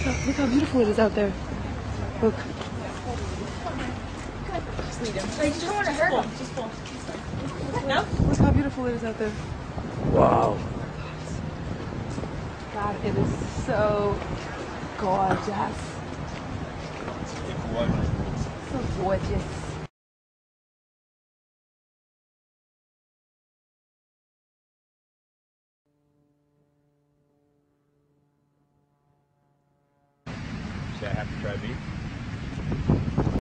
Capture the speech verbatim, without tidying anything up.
how, look how beautiful it is out there. Look. Like, you don't want to hurt him. Just pull. No? Look how beautiful it is out there. Wow. God, it is so gorgeous. So gorgeous. Should I have to try beef?